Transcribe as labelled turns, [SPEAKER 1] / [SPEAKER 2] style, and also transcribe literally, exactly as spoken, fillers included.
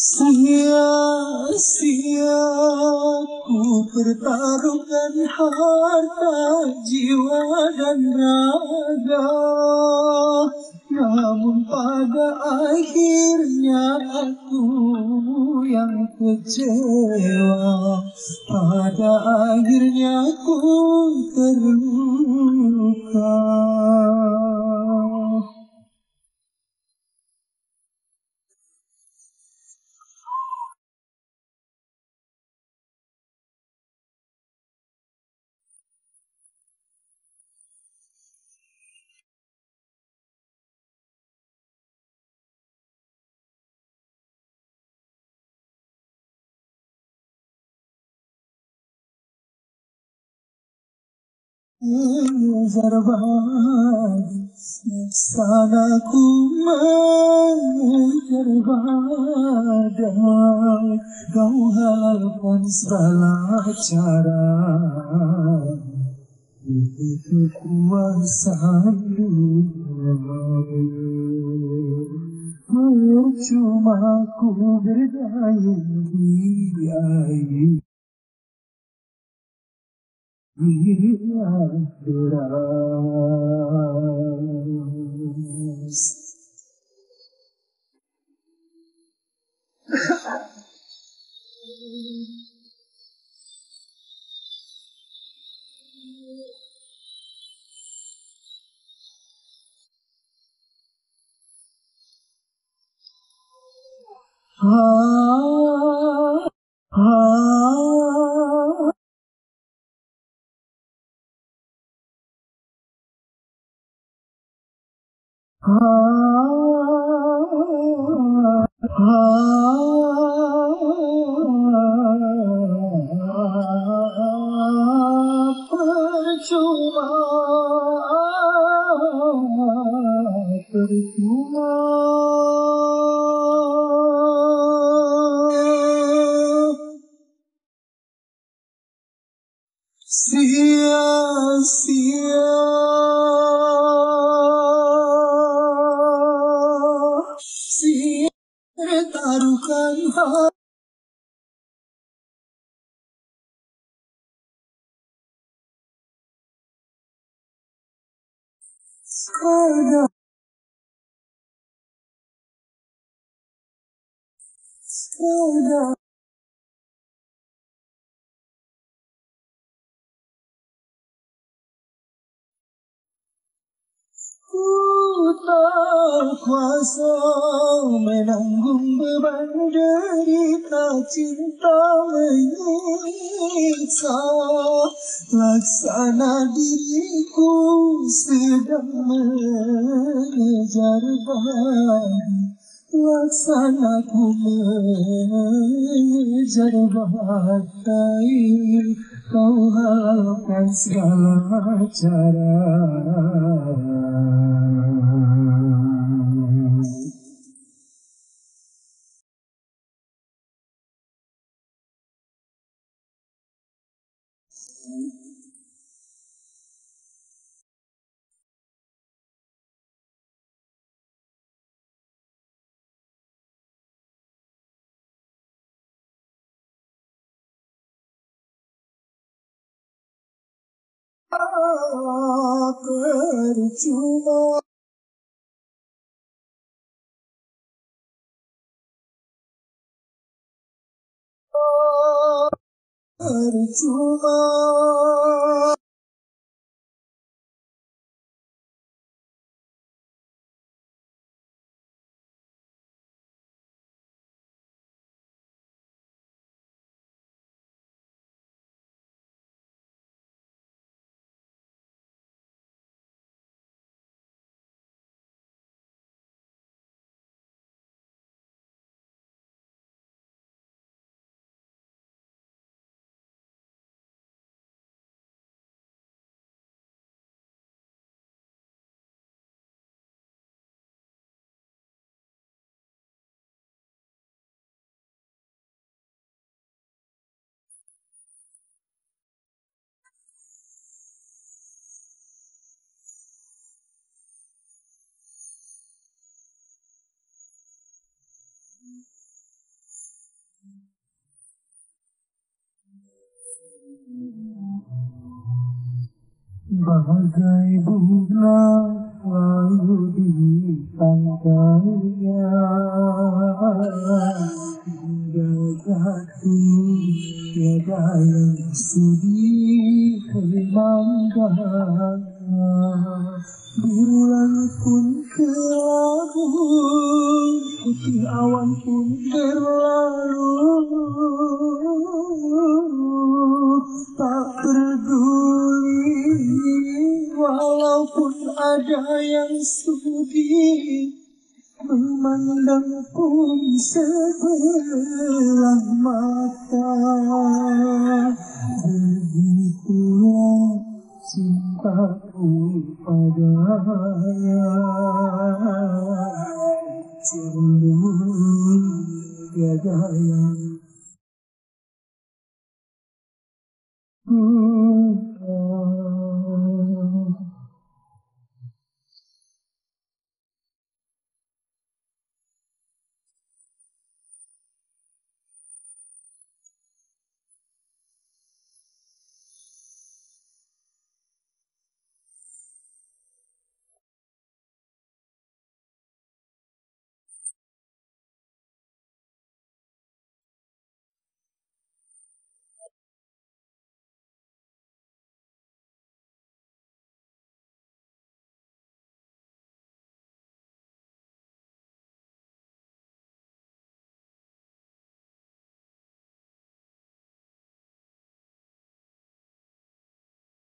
[SPEAKER 1] Sia-sia ku pertaruhkan harta, jiwa dan raga, namun pada akhirnya aku yang kecewa. Pada akhirnya aku terluka. Zarban sana ku mengejar badai, kau halalkan segala cara untuk kekuasaan percuma ku berdayung di air. Deras. Ah, ah, percuma, percuma. Sia-sia sia taruhkan hati, ada ada ku tak kuasa menanggung beban derita cinta menyiksa, laksana diriku sedang mengejar badai, laksana ku mengejar badai, kau halalkan segala cara. Percuma, percuma. bagai bunga lalu di pantainya hingga jatuh tiada yang sudi memandangnya. Bulan pun kelabu, putih awan pun berlalu, tak peduli walaupun ada yang sudi memandang pun sebelah mata. Begitulah cintaku padanya, cemburu tiada yang